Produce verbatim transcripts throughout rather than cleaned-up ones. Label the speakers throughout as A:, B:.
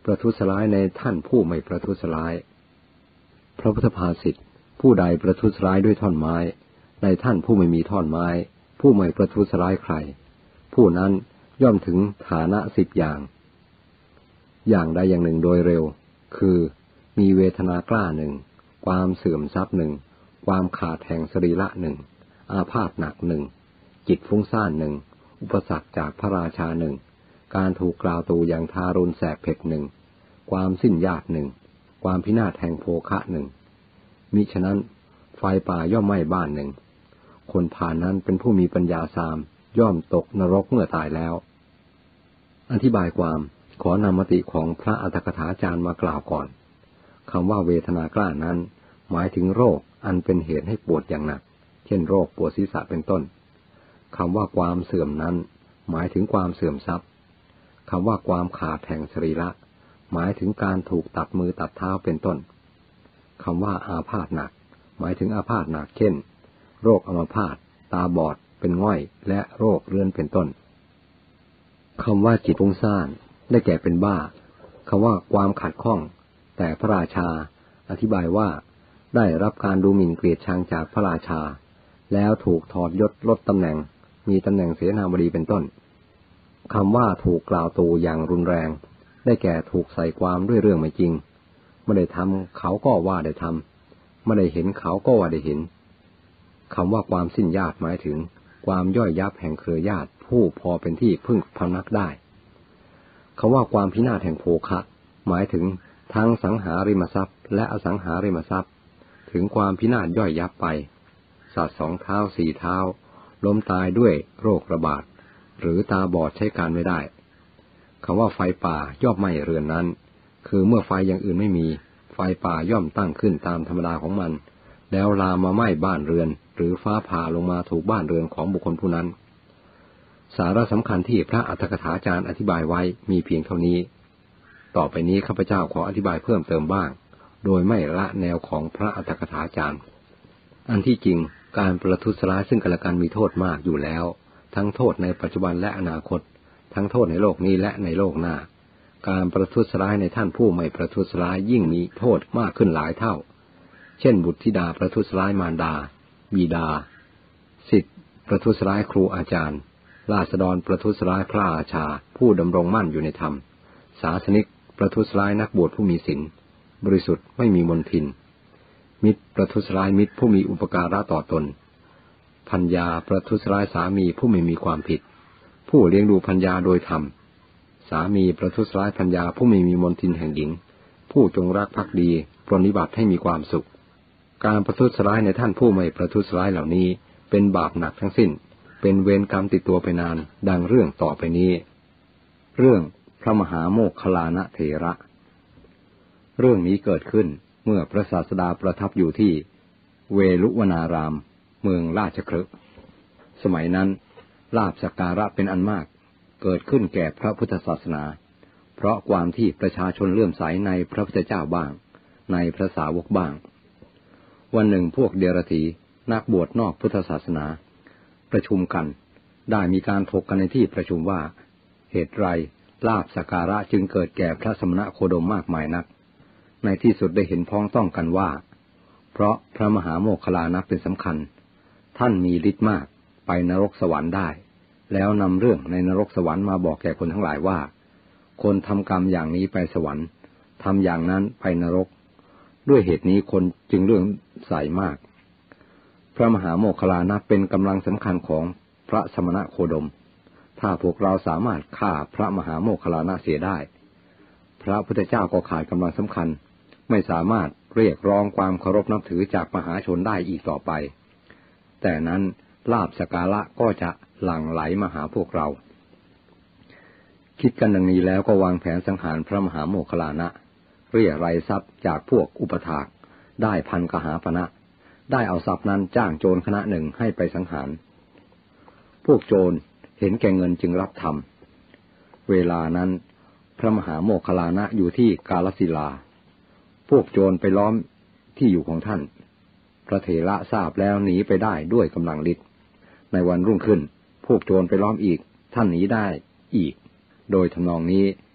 A: ประทุษร้ายในท่านผู้ไม่ประทุษร้ายพระพุทธภาษิตผู้ใดประทุษร้ายด้วยท่อนไม้ในท่านผู้ไม่มีท่อนไม้ผู้ไม่ประทุษร้ายใครผู้นั้นย่อมถึงฐานะสิบอย่างอย่างใดอย่างหนึ่งโดยเร็วคือมีเวทนากล้าหนึ่งความเสื่อมทรัพย์หนึ่งความขาดแห่งสรีระหนึ่งอาพาธหนักหนึ่งจิตฟุ้งซ่านหนึ่งอุปสรรคจากพระราชาหนึ่งการถูกกล่าวตูอย่างทารุณแสบเผ็ดหนึ่งความสิ้นญาติหนึ่งความพินาศแห่งโภคะหนึ่งมิฉะนั้นไฟป่าย่อมไหม้บ้านหนึ่งคนผ่านนั้นเป็นผู้มีปัญญาสามย่อมตกนรกเมื่อตายแล้วอธิบายความขอนำมติของพระอัตถกถาจารย์มากล่าวก่อนคำว่าเวทนากล้านั้นหมายถึงโรคอันเป็นเหตุให้ปวดอย่างหนักเช่นโรคปวดศีรษะเป็นต้นคำว่าความเสื่อมนั้นหมายถึงความเสื่อมทรัพย์คำว่าความขาดแห่งสรีระหมายถึงการถูกตัดมือตัดเท้าเป็นต้นคำว่าอาพาธหนักหมายถึงอาพาธหนักเช่นโรคอัมพาตตาบอดเป็นง่อยและโรคเรื้อนเป็นต้นคำว่าจิตฟุ้งซ่านได้แก่เป็นบ้าคำว่าความขัดข้องแต่พระราชาอธิบายว่าได้รับการดูหมิ่นเกลียดชังจากพระราชาแล้วถูกถอดยศลดตำแหน่งมีตำแหน่งเสนาบดีเป็นต้นคำว่าถูกกล่าวตูอย่างรุนแรงได้แก่ถูกใส่ความด้วยเรื่องไม่จริงไม่ได้ทำเขาก็ว่าได้ทำไม่ได้เห็นเขาก็ว่าได้เห็นคำว่าความสิ้นญาติหมายถึงความย่อยยับแห่งเครือญาติผู้พอเป็นที่พึ่งพำนักได้คำว่าความพินาศแห่งโภคะหมายถึงทั้งสังหาริมทรัพย์และอสังหาริมทรัพย์ถึงความพินาศย่อยยับไปสัตว์สองเท้าสี่เท้าล้มตายด้วยโรคระบาดหรือตาบอดใช้การไม่ได้คำว่าไฟป่าย่อมไหม้เรือนนั้นคือเมื่อไฟอย่างอื่นไม่มีไฟป่าย่อมตั้งขึ้นตามธรรมดาของมันแล้วลามมาไหม้บ้านเรือนหรือฟ้าผ่าลงมาถูกบ้านเรือนของบุคคลผู้นั้นสาระสำคัญที่พระอัตถกถาจารย์อธิบายไว้มีเพียงเท่านี้ต่อไปนี้ข้าพเจ้าขออธิบายเพิ่มเติมบ้างโดยไม่ละแนวของพระอัตถกถาจารย์อันที่จริงการประทุษร้ายซึ่งกันและกันมีโทษมากอยู่แล้วทั้งโทษในปัจจุบันและอนาคตทั้งโทษในโลกนี้และในโลกหน้าการประทุษร้ายในท่านผู้ไม่ประทุษร้ายยิ่งมีโทษมากขึ้นหลายเท่าเช่นบุตรธิดาประทุษร้ายมารดาบิดาศิษย์ประทุษร้ายครูอาจารย์ราษฎรประทุษร้ายพระราชาผู้ดำรงมั่นอยู่ในธรรมศาสนิกประทุษร้ายนักบวชผู้มีศีลบริสุทธิ์ไม่มีมลทินมิตรประทุษร้ายมิตรผู้มีอุปการะต่อตนภรรยาประทุษร้ายสามีผู้ไม่มีความผิดผู้เลี้ยงดูภรรยาโดยธรรมสามีประทุษร้ายภรรยาผู้ไม่มีมลทินแห่งหญิงผู้จงรักภักดีปรนนิบัติให้มีความสุขการประทุษร้ายในท่านผู้ไม่ประทุษร้ายเหล่านี้เป็นบาปหนักทั้งสิ้นเป็นเวรกรรมติดตัวไปนานดังเรื่องต่อไปนี้เรื่องพระมหาโมคคัลลานะเถระเรื่องนี้เกิดขึ้นเมื่อพระศาสดาประทับอยู่ที่เวลุวนารามเมืองราชคฤห์สมัยนั้นลาภสักการะเป็นอันมากเกิดขึ้นแก่พระพุทธศาสนาเพราะความที่ประชาชนเลื่อมใสในพระพุทธเจ้าบ้างในพระสาวกบ้างวันหนึ่งพวกเดรัจฉีนักบวชนอกพุทธศาสนาประชุมกันได้มีการถกกันในที่ประชุมว่าเหตุไรลาภสักการะจึงเกิดแก่พระสมณโคดมมากมายนักในที่สุดได้เห็นพ้องต้องกันว่าเพราะพระมหาโมคคัลลานะเป็นสำคัญท่านมีฤทธิ์มากไปนรกสวรรค์ได้แล้วนำเรื่องในนรกสวรรค์มาบอกแก่คนทั้งหลายว่าคนทำกรรมอย่างนี้ไปสวรรค์ทำอย่างนั้นไปนรกด้วยเหตุนี้คนจึงเลื่อมใสมากพระมหาโมคคัลลานะเป็นกำลังสำคัญของพระสมณโคดมถ้าพวกเราสามารถฆ่าพระมหาโมคคัลลานะเสียได้พระพุทธเจ้าก็ขาดกำลังสำคัญไม่สามารถเรียกร้องความเคารพนับถือจากมหาชนได้อีกต่อไปแต่นั้นลาภสักการะก็จะหลั่งไหลมาหาพวกเราคิดกันดังนี้แล้วก็วางแผนสังหารพระมหาโมคคัลลานะเรียรายทรัพย์จากพวกอุปถากได้พันกหาปณะได้เอาทรัพย์นั้นจ้างโจรคณะหนึ่งให้ไปสังหารพวกโจรเห็นแก่เงินจึงรับทำเวลานั้นพระมหาโมคคัลลานะอยู่ที่กาลสิลาพวกโจรไปล้อมที่อยู่ของท่านพระเถระทราบแล้วหนีไปได้ด้วยกำลังฤทธิ์ในวันรุ่งขึ้นพวกโจรไปล้อมอีกท่านหนีได้อีกโดยทำนองนี้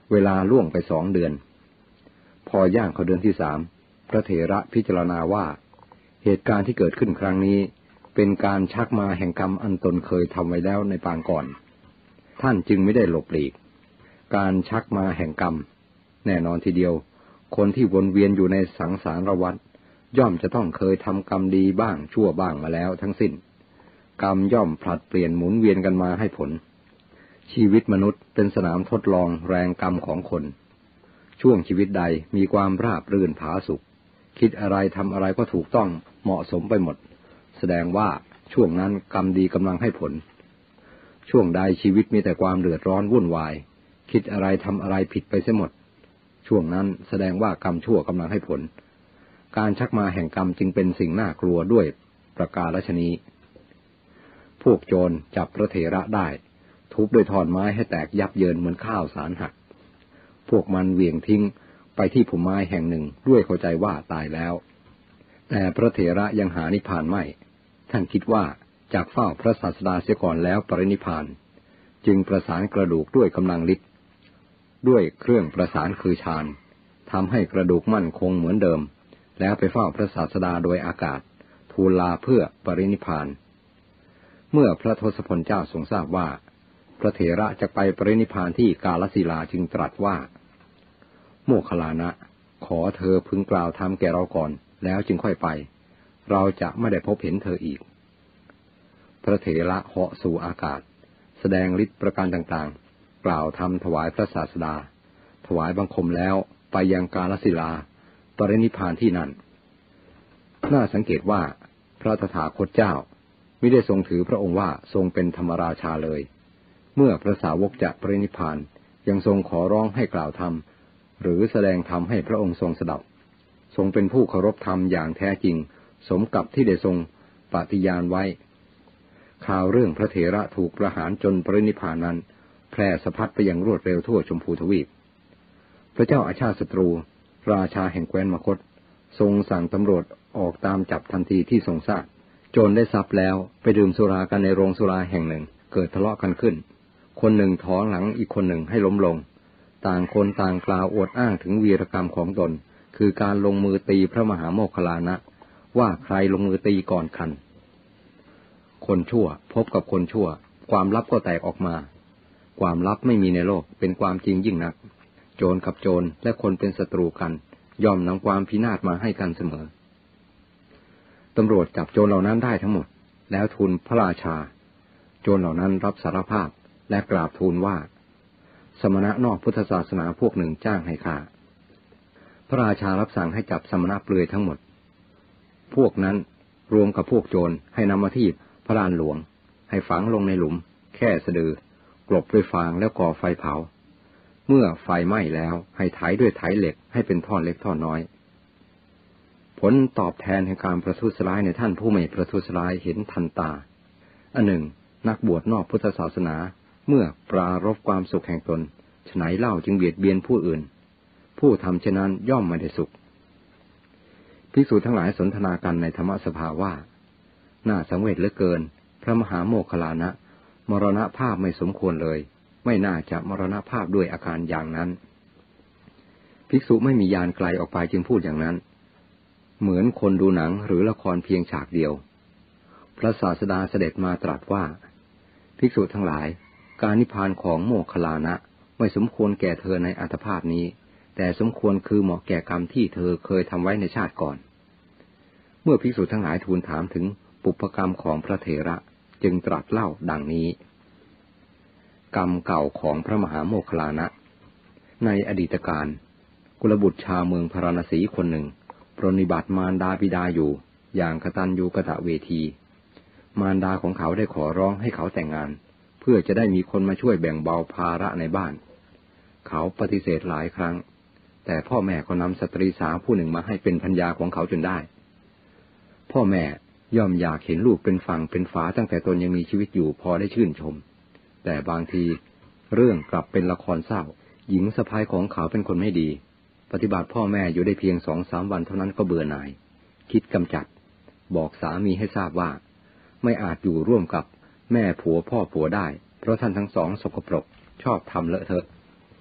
A: เวลาล่วงไปสองเดือนพอย่างเข้าเดือนที่สามพระเถระพิจารณาว่าเหตุการณ์ที่เกิดขึ้นครั้งนี้เป็นการชักมาแห่งกรรมอันตนเคยทำไว้แล้วในปางก่อนท่านจึงไม่ได้หลบหลีกการชักมาแห่งกรรมแน่นอนทีเดียวคนที่วนเวียนอยู่ในสังสารวัฏย่อมจะต้องเคยทำกรรมดีบ้างชั่วบ้างมาแล้วทั้งสิ้นกรรมย่อมผลัดเปลี่ยนหมุนเวียนกันมาให้ผลชีวิตมนุษย์เป็นสนามทดลองแรงกรรมของคนช่วงชีวิตใดมีความราบรื่นผาสุกคิดอะไรทำอะไรก็ถูกต้องเหมาะสมไปหมดแสดงว่าช่วงนั้นกรรมดีกำลังให้ผลช่วงใดชีวิตมีแต่ความเดือดร้อนวุ่นวายคิดอะไรทำอะไรผิดไปเสียหมดช่วงนั้นแสดงว่ากรรมชั่วกำลังให้ผลการชักมาแห่งกรรมจึงเป็นสิ่งน่ากลัวด้วยประการฉะนี้พวกโจรจับพระเถระได้ทุบด้วยท่อนไม้ให้แตกยับเยินเหมือนข้าวสารหักพวกมันเหวี่ยงทิ้งไปที่พุ่มไม้แห่งหนึ่งด้วยเข้าใจว่าตายแล้วแต่พระเถระยังหานิพพานไม่ท่านคิดว่าจากเฝ้าพระศาสดาเสียก่อนแล้วปรินิพพานจึงประสานกระดูกด้วยกำลังฤทธิ์ด้วยเครื่องประสานคือฌานทำให้กระดูกมั่นคงเหมือนเดิมแล้วไปเฝ้าพระศาสดาโดยอากาศทูลลาเพื่อปรินิพพานเมื่อพระทศพลเจ้าทรงทราบว่าพระเถระจะไปปรินิพพานที่กาลสีลาจึงตรัสว่าโมคคัลลานะขอเธอพึงกล่าวธรรมแก่เราก่อนแล้วจึงค่อยไปเราจะไม่ได้พบเห็นเธออีกพระเถระเหาะสู่อากาศแสดงฤทธิ์ประการต่างๆกล่าวธรรมถวายพระศาสดาถวายบังคมแล้วไปยังกาลสีลาปรินิพพานที่นั่นน่าสังเกตว่าพระตถาคตเจ้ามิได้ทรงถือพระองค์ว่าทรงเป็นธรรมราชาเลยเมื่อพระสาวกจะปรินิพพานยังทรงขอร้องให้กล่าวธรรมหรือแสดงธรรมให้พระองค์ทรงสดับทรงเป็นผู้เคารพธรรมอย่างแท้จริงสมกับที่ได้ทรงปฏิญาณไว้ข่าวเรื่องพระเถระถูกประหารจนปรินิพพานนั้นแพร่สะพัดไปอย่างรวดเร็วทั่วชมพูทวีปพระเจ้าอาชาติศัตรูราชาแห่งแคว้นมคธทรงสั่งตำรวจออกตามจับทันทีที่ทรงทราบโจรได้ทรัพย์แล้วไปดื่มสุรากันในโรงสุราแห่งหนึ่งเกิดทะเลาะกันขึ้นคนหนึ่งถอนหลังอีกคนหนึ่งให้ล้มลงต่างคนต่างกล่าวอวดอ้างถึงวีรกรรมของตนคือการลงมือตีพระมหาโมคคัลลานะว่าใครลงมือตีก่อนกันคนชั่วพบกับคนชั่วความลับก็แตกออกมาความลับไม่มีในโลกเป็นความจริงยิ่งนักโจรกับโจรและคนเป็นศัตรูกันย่อมนำความพินาศมาให้กันเสมอตำรวจจับโจรเหล่านั้นได้ทั้งหมดแล้วทูลพระราชาโจรเหล่านั้นรับสารภาพและกราบทูลว่าสมณะนอกพุทธศาสนาพวกหนึ่งจ้างให้ฆ่าพระราชารับสั่งให้จับสมณะเปลือยทั้งหมดพวกนั้นรวมกับพวกโจรให้นำมาที่พระลานหลวงให้ฝังลงในหลุมแค่สะดือกลบด้วยฟางแล้วก่อไฟเผาเมื่อไฟไหม้แล้วให้ไถด้วยไถเหล็กให้เป็นท่อนเล็กท่อนน้อยผลตอบแทนแห่งการประทุษร้ายในท่านผู้ไม่ประทุษร้ายเห็นทันตาอันหนึ่งนักบวชนอกพุทธศาสนาเมื่อปรารภความสุขแห่งตนฉไนเล่าจึงเบียดเบียนผู้อื่นผู้ทำเช่นนั้นย่อมไม่ได้สุขภิกษุทั้งหลายสนทนากันในธรรมสภาว่าน่าสังเวชเหลือเกินพระมหาโมคคัลลานะมรณภาพไม่สมควรเลยไม่น่าจะมรณภาพด้วยอาการอย่างนั้นภิกษุไม่มีญาณไกลออกไปจึงพูดอย่างนั้นเหมือนคนดูหนังหรือละครเพียงฉากเดียวพระศาสดาเสด็จมาตรัสว่าภิกษุทั้งหลายการนิพพานของโมคคัลลานะไม่สมควรแก่เธอในอัตภาพนี้แต่สมควรคือเหมาะแก่กรรมที่เธอเคยทำไว้ในชาติก่อนเมื่อภิกษุทั้งหลายทูลถามถึงปุพกรรมของพระเถระจึงตรัสเล่าดังนี้กรรมเก่าของพระมหาโมคคัลลานะในอดีตการกุลบุตรชาวเมืองพาราณสีคนหนึ่งปรนนิบัติมารดาบิดาอยู่อย่างกตัญญูกตเวทีมารดาของเขาได้ขอร้องให้เขาแต่งงานเพื่อจะได้มีคนมาช่วยแบ่งเบาภาระในบ้านเขาปฏิเสธหลายครั้งแต่พ่อแม่ก็นำสตรีสาวผู้หนึ่งมาให้เป็นภรรยาของเขาจนได้พ่อแม่ย่อมอยากเห็นลูกเป็นฝั่งเป็นฝาตั้งแต่ตนยังมีชีวิตอยู่พอได้ชื่นชมแต่บางทีเรื่องกลับเป็นละครเศร้าหญิงสะใภ้ของเขาเป็นคนไม่ดีปฏิบัติพ่อแม่อยู่ได้เพียงสองสามวันเท่านั้นก็เบื่อหน่ายคิดกำจัดบอกสามีให้ทราบว่าไม่อาจอยู่ร่วมกับแม่ผัวพ่อผัวได้เพราะท่านทั้งสองสกปรกชอบทำเลอะเทอะ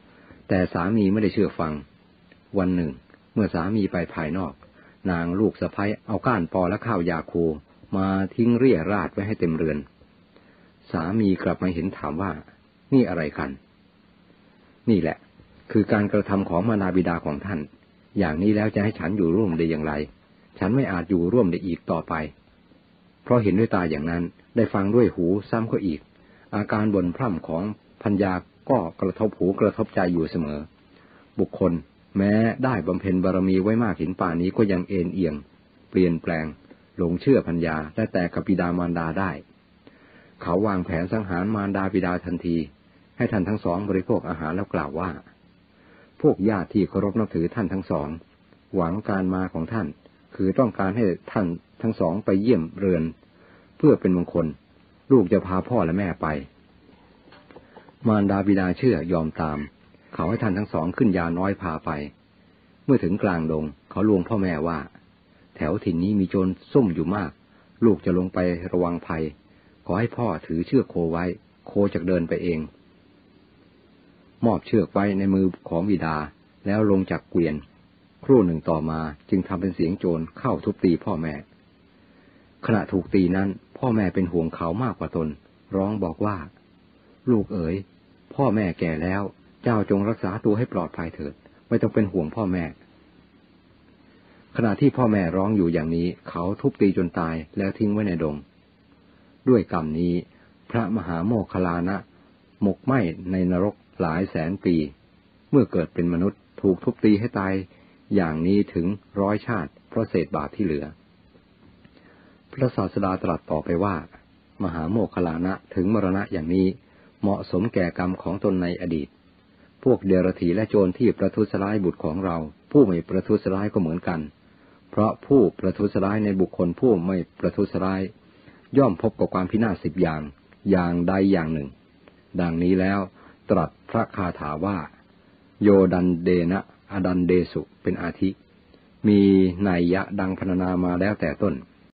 A: แต่สามีไม่ได้เชื่อฟังวันหนึ่งเมื่อสามีไปภายนอกนางลูกสะใภ้เอาก้านปอและข้าวยาคูมาทิ้งเรี่ยราดไว้ให้เต็มเรือนสามีกลับมาเห็นถามว่านี่อะไรกันนี่แหละคือการกระทำของมารดาบิดาของท่านอย่างนี้แล้วจะให้ฉันอยู่ร่วมได้อย่างไรฉันไม่อาจอยู่ร่วมได้อีกต่อไปเพราะเห็นด้วยตาอย่างนั้นได้ฟังด้วยหูซ้ำก็อีกอาการบ่นพร่ำของพัญญาก็กระทบหูกระทบใจอยู่เสมอบุคคลแม้ได้บำเพ็ญบารมีไว้มากถึงป่านนี้ก็ยังเอ็นเอียงเปลี่ยนแปลงหลงเชื่อพัญญาและแต่กับบิดามารดาได้เขาวางแผนสังหารมารดาบิดาทันทีให้ท่านทั้งสองบริโภคอาหารแล้วกล่าวว่าพวกญาติที่เคารพนับถือท่านทั้งสองหวังการมาของท่านคือต้องการให้ท่านทั้งสองไปเยี่ยมเรือนเพื่อเป็นมงคลลูกจะพาพ่อและแม่ไปมารดาบิดาเชื่อยอมตามเขาให้ท่านทั้งสองขึ้นยาน้อยพาไปเมื่อถึงกลางดงเขาลวงพ่อแม่ว่าแถวถิ่นนี้มีโจรซุ่มอยู่มากลูกจะลงไประวังภัยขอให้พ่อถือเชือกโคไว้โคจะเดินไปเองมอบเชือกไว้ในมือของบิดาแล้วลงจากเกวียนครู่หนึ่งต่อมาจึงทำเป็นเสียงโจรเข้าทุบตีพ่อแม่ขณะถูกตีนั้นพ่อแม่เป็นห่วงเขามากกว่าตนร้องบอกว่าลูกเอ๋ยพ่อแม่แก่แล้วเจ้าจงรักษาตัวให้ปลอดภัยเถิดไม่ต้องเป็นห่วงพ่อแม่ขณะที่พ่อแม่ร้องอยู่อย่างนี้เขาทุบตีจนตายแล้วทิ้งไว้ในดงด้วยกรรมนี้พระมหาโมคคัลลานะหมกไหม้ในนรกหลายแสนปีเมื่อเกิดเป็นมนุษย์ถูกทุบตีให้ตายอย่างนี้ถึงร้อยชาติเพราะเศษบาปที่เหลือพระศาสดาตรัสต่อไปว่ามหาโมคคัลลานะถึงมรณะอย่างนี้เหมาะสมแก่กรรมของตนในอดีตพวกเดรัจฉีและโจรที่ประทุษร้ายบุตรของเราผู้ไม่ประทุษร้ายก็เหมือนกันเพราะผู้ประทุษร้ายในบุคคลผู้ไม่ประทุษร้ายย่อมพบกับความพินาศสิบอย่างอย่างใดอย่างหนึ่งดังนี้แล้วตรัสพระคาถาว่าโยดันเดนะอดันเดสุเป็นอาทิมีนัยยะดังพรรณนามาแล้วแต่ต้น